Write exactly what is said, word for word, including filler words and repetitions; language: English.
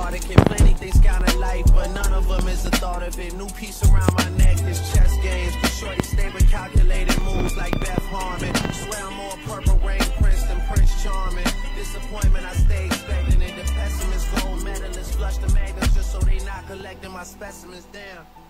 hearted. Can plenty things count in life, but none of them is the thought of it. New piece around my neck, this chess games. The shorty stay with calculated moves like Beth Harmon. Swear I'm more Purple Rain Prince than Prince Charming. Disappointment, I stay expecting it. The pessimist, gold medalists, flush the magnets just so they not collecting my specimens. Damn.